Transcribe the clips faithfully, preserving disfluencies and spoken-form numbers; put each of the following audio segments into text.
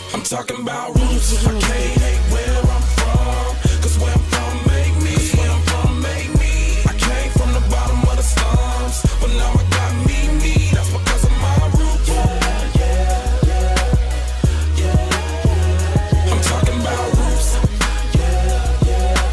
I'm talking about roots. I can't hate where I'm from, cause where I'm from make me. Cause where I'm from make me. I came from the bottom of the slums, but now I got me, me. That's because of my roots. Yeah, yeah, yeah, yeah. I'm talking about roots. Yeah, yeah,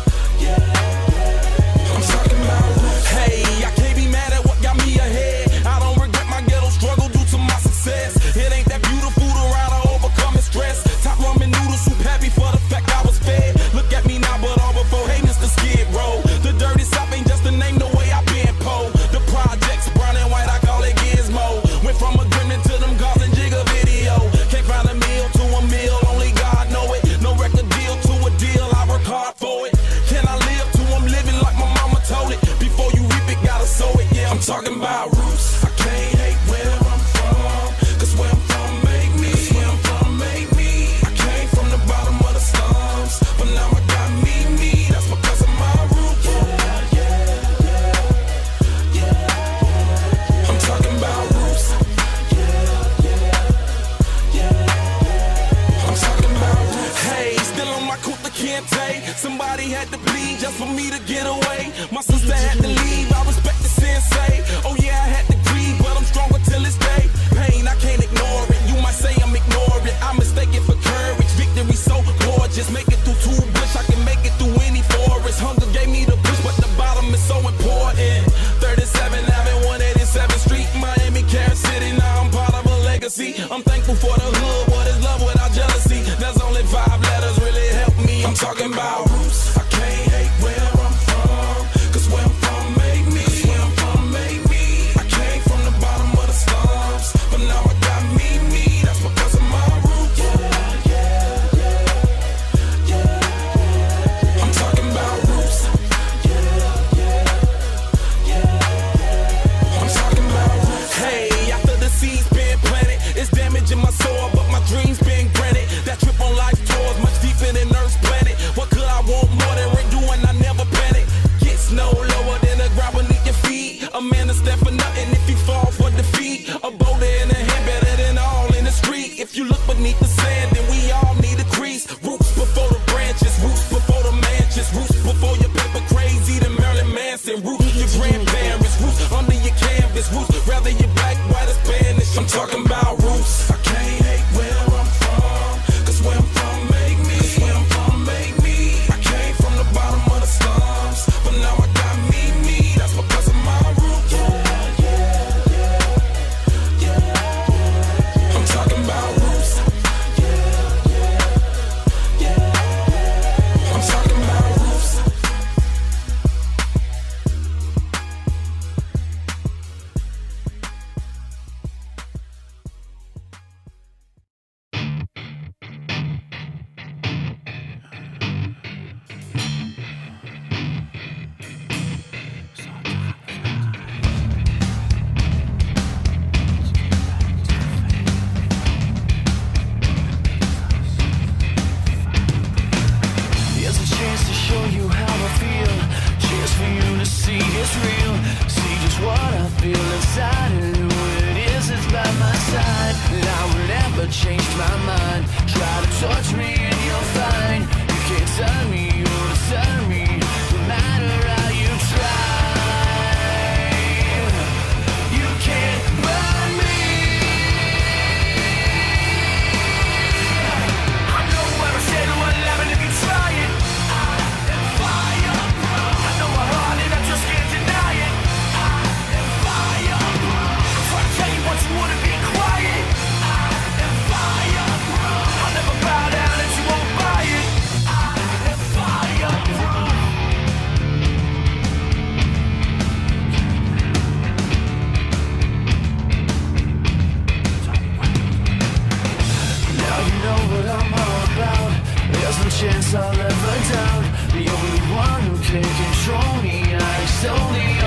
yeah. I'm talking about roots. Hey, I can't be mad at what got me ahead. I don't regret my ghetto struggle due to my success. It ain't that beautiful to ride or overcome and stress. Top ramen noodles, soup happy for the fact I was fed. Look at me now, but all before, hey, Mister Skid Row. The dirty South ain't just a name, the way I been po. The projects, brown and white, I call it Gizmo. Went from a gremlin to them cars and jigger video. Can't find a meal to a meal, only God know it. No record deal to a deal, I work hard for it. Can I live to I'm living like my mama told it? Before you reap it, gotta sow it, yeah, I'm talking about roots. I can't hate where I'm from, cause where I'm from make me. Cause where I'm from make me. I came from the bottom of the slums, but now I got me, me. That's because of my roots. Yeah, yeah, yeah, yeah. I'm talking about roots. Yeah, yeah, yeah. I'm talking about roots. Hey, still on my Kuta Kinte. Somebody had to bleed just for me to get away. My sister had to leave, I respect the sensei. Oh yeah, I had to grieve, but I'm stronger till this day. Pain, I can't ignore it. You might say I'm ignoring. I mistake it for courage. Victory so gorgeous. Make it through two bush, I can make it through any forest. Hunger gave me the push, but the bottom is so important. thirty-seven Avenue, one eighty-seventh Street, Miami, Carol City. Now I'm part of a legacy. I'm thankful for the hood. What is love without jealousy? There's only five letters really help me. I'm talking about roots. I can't hate where I'm from, cause where I'm from make me. Cause where I'm from make me. I came from the bottom of the slums, but now I got me, me. That's because of my roots. Yeah, yeah, yeah, yeah. I'm talking about roots. Yeah, yeah, yeah. I'm talking about roots. Hey, after the seeds been planted, it's damaging my soul, but my dreams been granted. That trip on life tours much deeper than Earth's planet. What could I want more than Rick doing? I never panic. Gets no lower than the ground beneath your feet. A man to stand for nothing if you fall for defeat. A boulder in the hand better than all in the street. If you look beneath the sand, then we all need a crease. Roots before the branches, roots before the mansions, roots before your paper crazy than Marilyn Manson. Roots your grandparents, roots under your canvas, roots rather you black, white, or Spanish. I'm talking about roots. I can't hate where I'm from, cause where I'm from make me. Cause where I'm from make me. I came from the bottom of the slums, but now I got me, me. That's because of my roots. Yeah, yeah, yeah, yeah. I'm talking about roots. Yeah, yeah, yeah. I'm talking about roots. Here's a chance to show you how I feel. Chance for you to see it's real. See just what I feel inside and who it is that's by my side. And I will never change my mind. Try to touch me and you'll find you can't turn me or discern me, no matter how you try. You can't burn me. I know what I said, what happened if you try it. I am fireproof. I know my heart and I just can't deny it. I am fireproof. I'm trying to tell you what you wanna be quiet. I am fireproof. I'll never bow down if you won't buy it. I am fireproof. Now you know what I'm all about. There's no chance I'll ever doubt. The only one who can control me, I only